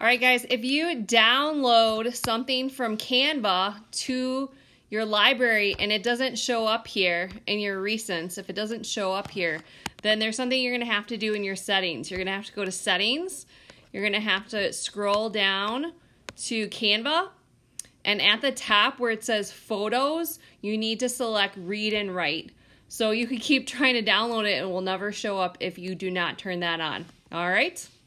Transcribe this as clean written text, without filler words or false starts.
All right, guys, if you download something from Canva to your library and it doesn't show up here in your recents, if it doesn't show up here, then there's something you're going to have to do in your settings. You're going to have to go to settings. You're going to have to scroll down to Canva. And at the top where it says photos, you need to select read and write. So you can keep trying to download it and it will never show up if you do not turn that on. All right.